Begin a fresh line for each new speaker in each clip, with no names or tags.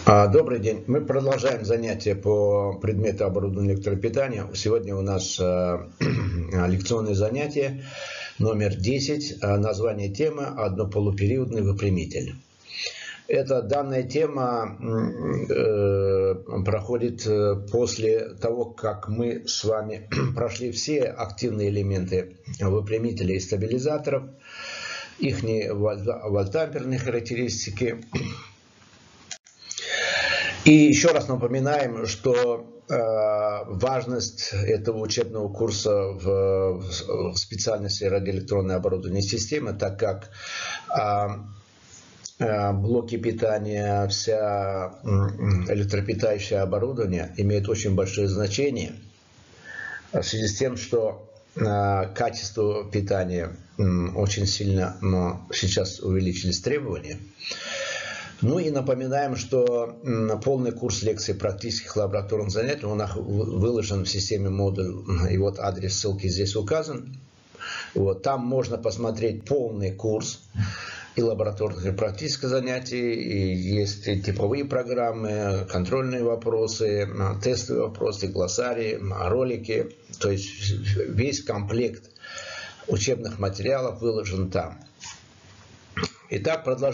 Добрый день. Мы продолжаем занятия по предмету оборудования электропитания. Сегодня у нас лекционное занятие номер 10. Название темы «Однополупериодный выпрямитель». Данная тема проходит после того, как мы с вами прошли все активные элементы выпрямителей и стабилизаторов, их вольтамперные характеристики. И еще раз напоминаем, что важность этого учебного курса в специальности радиоэлектронное оборудование системы, так как блоки питания, вся электропитающее оборудование имеет очень большое значение в связи с тем, что качество питания очень сильно сейчас увеличились требования. Ну и напоминаем, что полный курс лекций практических лабораторных занятий у нас выложен в системе модуль, и вот адрес ссылки здесь указан. Вот, там можно посмотреть полный курс и лабораторных, и практических занятий, и есть и типовые программы, контрольные вопросы, тестовые вопросы, глоссарии, ролики. То есть весь комплект учебных материалов выложен там. Итак, продолжаем.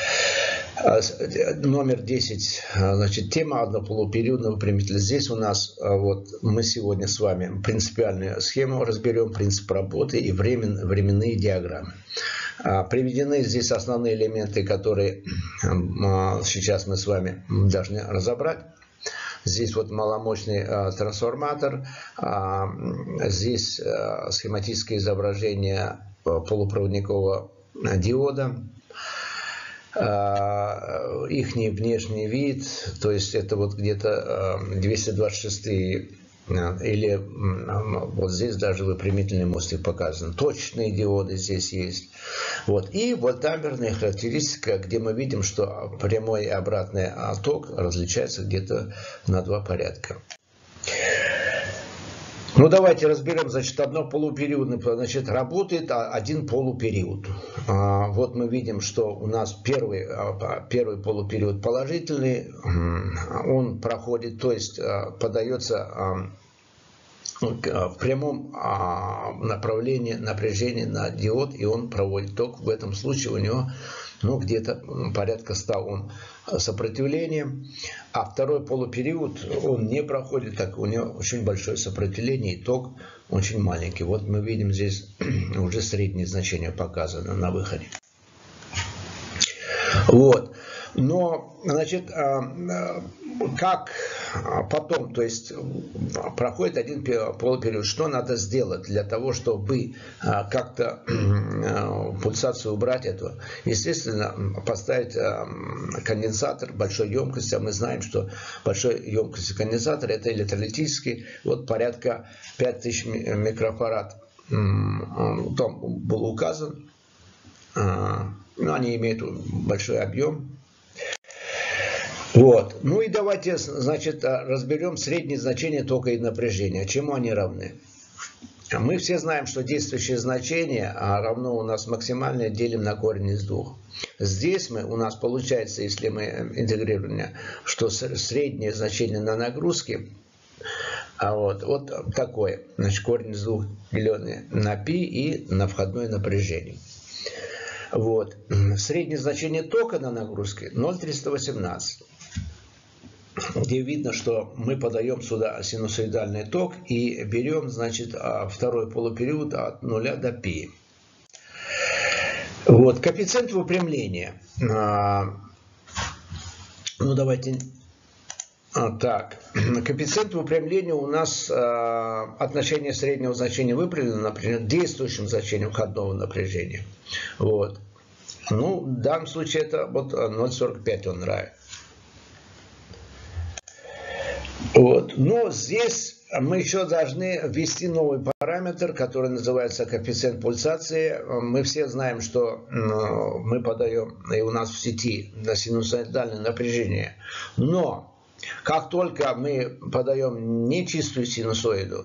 Номер 10, значит, тема однополупериодного выпрямителя. Здесь у нас, вот мы сегодня с вами принципиальную схему разберем, принцип работы и временные диаграммы. Приведены здесь основные элементы, которые сейчас мы с вами должны разобрать. Здесь вот маломощный трансформатор, здесь схематическое изображение полупроводникового диода. Ихний внешний вид, то есть это вот где-то 226 или вот здесь даже выпрямительный мостик показан. Точечные диоды здесь есть. Вот. И вольтамперная характеристика, где мы видим, что прямой и обратный ток различаются где-то на 2 порядка. Ну, давайте разберем, значит, однополупериодный, значит, работает один полупериод. Вот мы видим, что у нас первый полупериод положительный, он проходит, то есть подается в прямом направлении напряжения на диод, и он проводит ток. В этом случае у него где-то порядка 100 Ом сопротивления. А второй полупериод он не проходит, так у него очень большое сопротивление, и ток очень маленький. Вот мы видим здесь уже среднее значение показано на выходе. Вот. Но, значит, как потом, то есть проходит один полупериод, что надо сделать для того, чтобы как-то пульсацию убрать эту? Естественно, поставить конденсатор большой емкости, а мы знаем, что большой емкости конденсатора это электролитический, вот порядка 5000 микрофарад, там был указан, но они имеют большой объем. Вот. Ну и давайте, значит, разберем средние значения тока и напряжения. Чему они равны? Мы все знаем, что действующее значение равно у нас максимальное делим на корень из 2. Здесь у нас получается, если мы интегрируем, что среднее значение на нагрузке вот такое. Значит, корень из 2 деленное на π и на входное напряжение. Вот. Среднее значение тока на нагрузке 0,318. Где видно, что мы подаем сюда синусоидальный ток и берем, значит, второй полупериод от 0 до π. Вот. Коэффициент выпрямления. Ну, давайте... Так, коэффициент выпрямления у нас отношение среднего значения выпрямленного напряжения к действующим значениям входного напряжения. Вот. Ну, в данном случае это вот 0,45 он равен. Вот. Но здесь мы еще должны ввести новый параметр, который называется коэффициент пульсации. Мы все знаем, что мы подаем, и у нас в сети на синусоидальное напряжение. Но как только мы подаем нечистую синусоиду,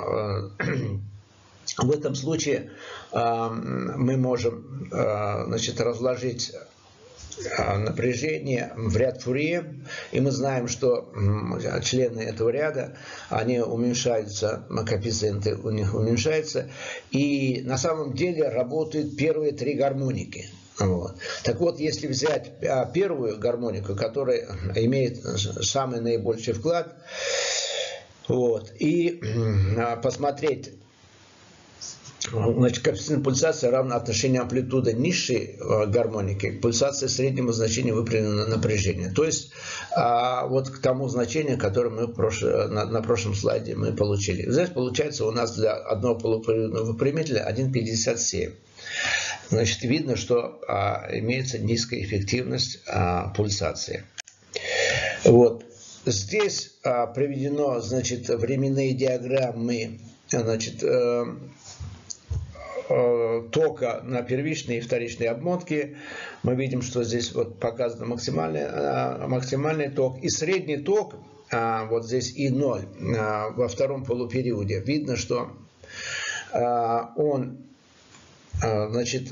в этом случае мы можем, значит, разложить напряжение в ряд Фурье, и мы знаем, что члены этого ряда, они уменьшаются, коэффициенты у них уменьшаются, и на самом деле работают первые три гармоники. Вот. Так вот, если взять первую гармонику, которая имеет самый наибольший вклад, вот, и посмотреть, значит, коэффициент пульсации равен отношению амплитуды низшей гармоники к пульсации среднему значению выпрямленного напряжения. То есть вот к тому значению, которое мы на прошлом слайде мы получили. Здесь получается у нас для одного полуприводного выпрямителя 1,57. Значит, видно, что имеется низкая эффективность пульсации. Вот. Здесь приведено, значит, временные диаграммы, значит, тока на первичной и вторичной обмотке. Мы видим, что здесь вот показан максимальный ток и средний ток, вот здесь И0 во втором полупериоде. Видно, что он, значит,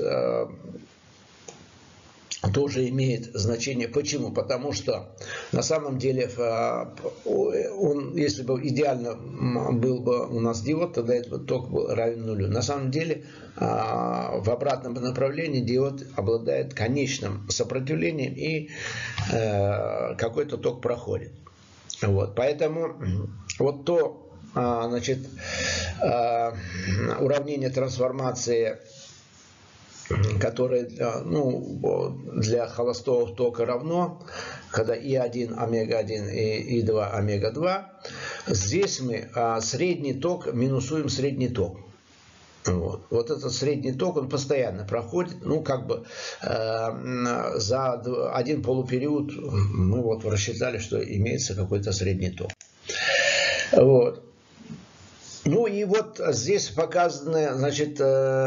тоже имеет значение. Почему? Потому что на самом деле, он, если бы идеально был бы у нас диод, тогда этот ток был равен нулю. На самом деле в обратном направлении диод обладает конечным сопротивлением, и какой-то ток проходит. Вот. Поэтому вот то, значит, уравнение трансформации, которое, ну, для холостого тока равно, когда И1 омега-1 и И2 омега-2, здесь мы средний ток минусуем средний ток. Вот этот средний ток, он постоянно проходит, ну, как бы за один полупериод мы вот рассчитали, что имеется какой-то средний ток. Вот. Ну и вот здесь показано, значит,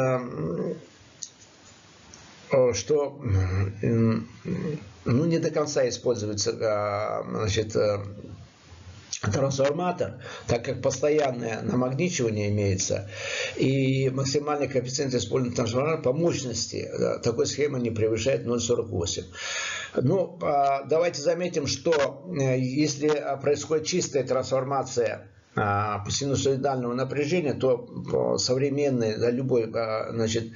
что, ну, не до конца используется, значит, трансформатор, так как постоянное намагничивание имеется, и максимальный коэффициент использования трансформатора по мощности такой схемы не превышает 0,48. Ну, давайте заметим, что если происходит чистая трансформация синусоидального напряжения, то современный, любой, значит,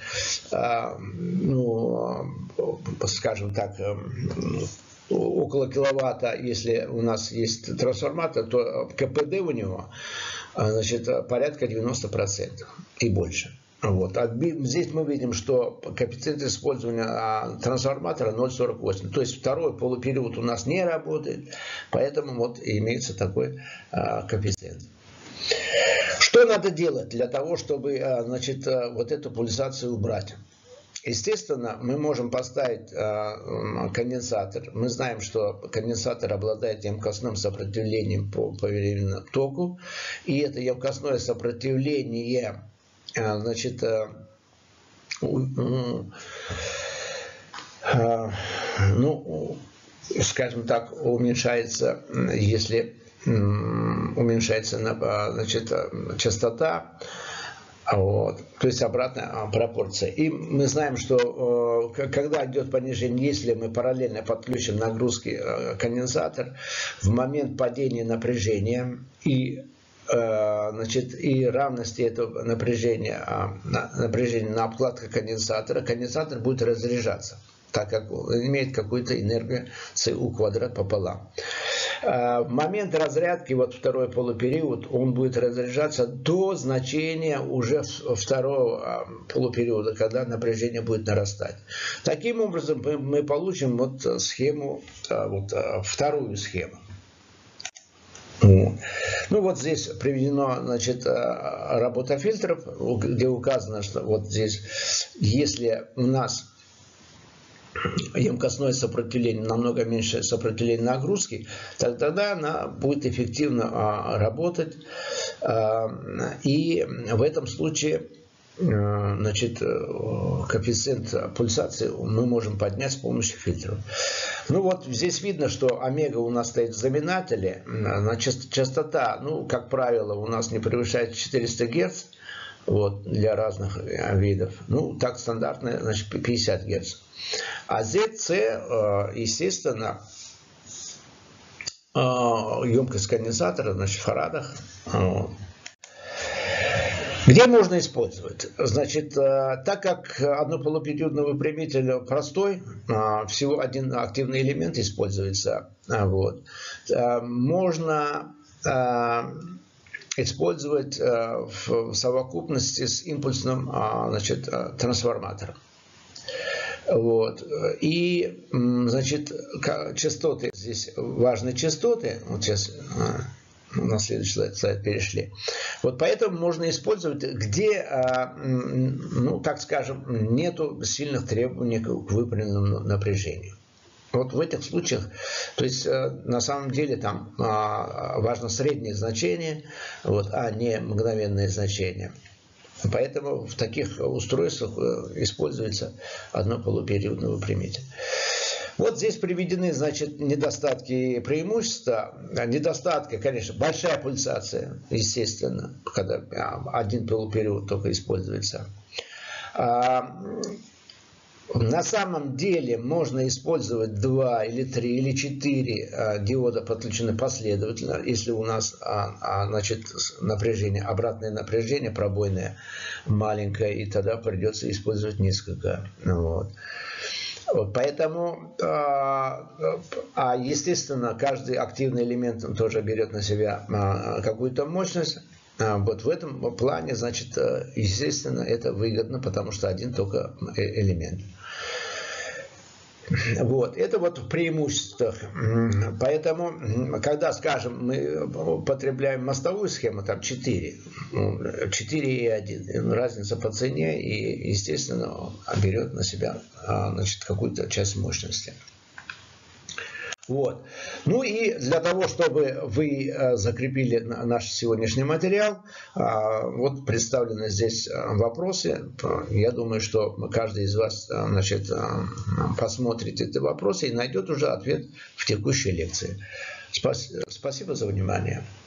ну, скажем так, около киловатта, если у нас есть трансформатор, то КПД у него, значит, порядка 90% и больше. Вот. А здесь мы видим, что коэффициент использования трансформатора 0,48. То есть второй полупериод у нас не работает, поэтому вот имеется такой коэффициент. Что надо делать для того, чтобы, значит, вот эту пульсацию убрать? Естественно, мы можем поставить конденсатор. Мы знаем, что конденсатор обладает емкостным сопротивлением по повременному току. И это емкостное сопротивление, значит, ну, скажем так, уменьшается, если уменьшается, значит, частота. Вот. То есть обратная пропорция. И мы знаем, что когда идет понижение, если мы параллельно подключим нагрузки конденсатор, в момент падения напряжения и, значит, и равности этого напряжения, на обкладке конденсатора, конденсатор будет разряжаться, так как имеет какую-то энергию ЦУ квадрат пополам. В момент разрядки, вот второй полупериод, он будет разряжаться до значения уже второго полупериода, когда напряжение будет нарастать. Таким образом мы получим вот схему, вот вторую схему. Ну вот здесь приведена, значит, работа фильтров, где указано, что вот здесь, если у нас емкостное сопротивление намного меньше сопротивления нагрузки, тогда она будет эффективно работать. И в этом случае, значит, коэффициент пульсации мы можем поднять с помощью фильтров. Ну вот здесь видно, что омега у нас стоит в знаменателе. Частота, ну, как правило, у нас не превышает 400 Гц. Вот, для разных видов. Ну, так стандартно, значит, 50 Гц. А ZC, естественно, емкость конденсатора, значит, в фарадах. Где можно использовать? Значит, так как однополупериодный выпрямитель простой, всего один активный элемент используется, вот, можно использовать в совокупности с импульсным, значит, трансформатором. Вот. И, значит, частоты, здесь важны частоты, вот сейчас на следующий слайд перешли. Вот поэтому можно использовать, где, ну, так скажем, нету сильных требований к выпрямленному напряжению. Вот в этих случаях, то есть на самом деле там важно среднее значение, вот, а не мгновенное значение. Поэтому в таких устройствах используется однополупериодный выпрямитель. Вот здесь приведены, значит, недостатки и преимущества. Недостатки, конечно, большая пульсация, естественно, когда один полупериод только используется. На самом деле можно использовать 2 или 3 или 4 диода подключены последовательно, если у нас, значит, напряжение, обратное напряжение пробойное маленькое, и тогда придется использовать несколько. Вот. Поэтому, естественно, каждый активный элемент тоже берет на себя какую-то мощность. Вот в этом плане, значит, естественно, это выгодно, потому что один только элемент. Вот, это вот в преимуществах. Поэтому, когда, скажем, мы употребляем мостовую схему, там 4 и 1, разница по цене, и, естественно, берет на себя, значит, какую-то часть мощности. Вот. Ну и для того, чтобы вы закрепили наш сегодняшний материал, вот представлены здесь вопросы. Я думаю, что каждый из вас, значит, посмотрит эти вопросы и найдет уже ответ в текущей лекции. Спасибо за внимание.